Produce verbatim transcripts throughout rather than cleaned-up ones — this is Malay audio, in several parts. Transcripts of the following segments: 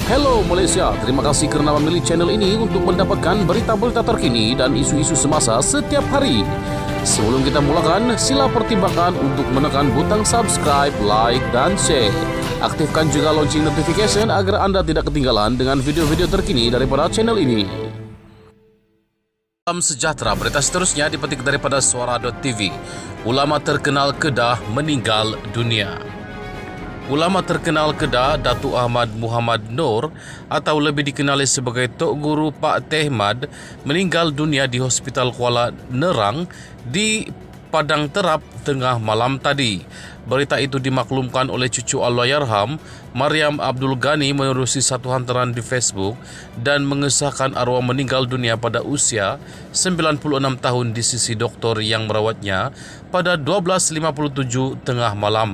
Hello Malaysia, terima kasih kerana memilih channel ini untuk mendapatkan berita-berita terkini dan isu-isu semasa setiap hari. Sebelum kita mulakan, sila pertimbangkan untuk menekan butang subscribe, like dan share. Aktifkan juga lonceng notification agar anda tidak ketinggalan dengan video-video terkini daripada channel ini. Salam sejahtera, berita seterusnya dipetik daripada suara dot t v. Ulama terkenal Kedah meninggal dunia. Ulama terkenal Kedah, Datuk Ahmad Muhammad Noor atau lebih dikenali sebagai Tok Guru Pak Tehmad meninggal dunia di Hospital Kuala Nerang di Padang Terap tengah malam tadi. Berita itu dimaklumkan oleh cucu Allahyarham, Mariam Abdul Ghani, menerusi satu hantaran di Facebook dan mengesahkan arwah meninggal dunia pada usia sembilan puluh enam tahun di sisi doktor yang merawatnya pada dua belas lima puluh tujuh tengah malam.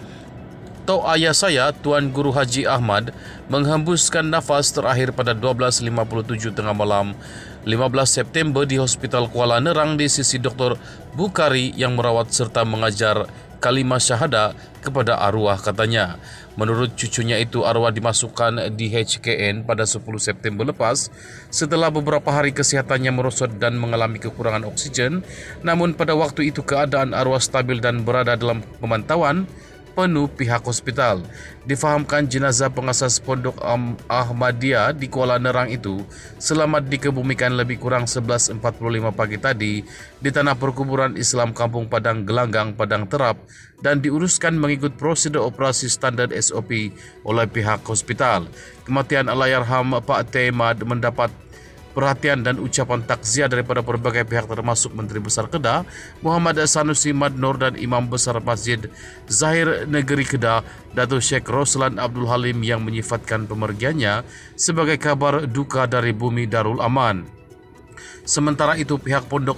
Tok ayah saya, Tuan Guru Haji Ahmad, menghembuskan nafas terakhir pada dua belas lima puluh tujuh tengah malam lima belas September di Hospital Kuala Nerang di sisi Doktor Bukhari yang merawat serta mengajar kalimah syahadah kepada arwah, katanya. Menurut cucunya itu, arwah dimasukkan di H K N pada sepuluh September lepas setelah beberapa hari kesihatannya merosot dan mengalami kekurangan oksigen. Namun pada waktu itu keadaan arwah stabil dan berada dalam pemantauan penuh pihak hospital. Difahamkan jenazah pengasas Pondok Ahmadiyah di Kuala Nerang itu selamat dikebumikan lebih kurang sebelas empat puluh lima pagi tadi di tanah perkuburan Islam Kampung Padang Gelanggang, Padang Terap, dan diuruskan mengikut prosedur operasi standar S O P oleh pihak hospital. Kematian Allahyarham Pak Tehmad mendapat perhatian dan ucapan takziah daripada berbagai pihak termasuk Menteri Besar Kedah Muhammad Sanusi Mad Noor dan Imam Besar Masjid Zahir Negeri Kedah Datuk Sheikh Roslan Abdul Halim yang menyifatkan pemergiannya sebagai kabar duka dari bumi Darul Aman. Sementara itu, pihak Pondok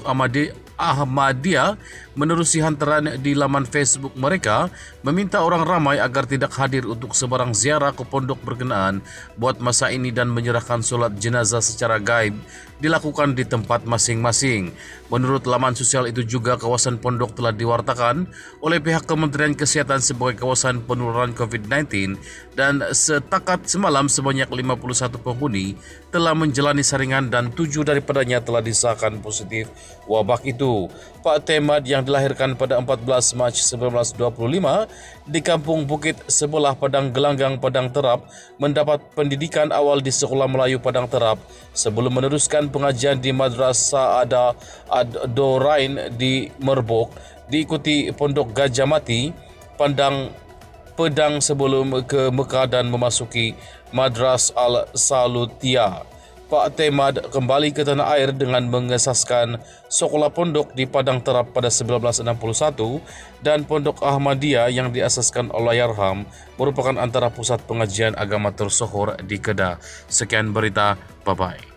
Ahmadiyah menerusi hantaran di laman Facebook mereka meminta orang ramai agar tidak hadir untuk sebarang ziarah ke pondok berkenaan buat masa ini dan menyerahkan solat jenazah secara gaib dilakukan di tempat masing-masing. Menurut laman sosial itu juga, kawasan pondok telah diwartakan oleh pihak Kementerian Kesihatan sebagai kawasan penularan covid sembilan belas dan setakat semalam sebanyak lima puluh satu penghuni telah menjalani saringan dan tujuh daripadanya telah disahkan positif wabak itu. Pak Tehmad yang dilahirkan pada empat belas Mac seribu sembilan ratus dua puluh lima di Kampung Bukit sebelah Padang Gelanggang, Padang Terap, mendapat pendidikan awal di Sekolah Melayu Padang Terap sebelum meneruskan pengajian di Madrasah Ada Ad-Dorain di Merbok, diikuti Pondok Gajah Mati, Padang Pedang sebelum ke Mekah dan memasuki Madras Al-Salutia. Pak Tehmad kembali ke tanah air dengan mengesaskan sekolah pondok di Padang Terap pada seribu sembilan ratus enam puluh satu dan Pondok Ahmadiyah yang diasaskan Allahyarham merupakan antara pusat pengajian agama tersohor di Kedah. Sekian berita, bye-bye.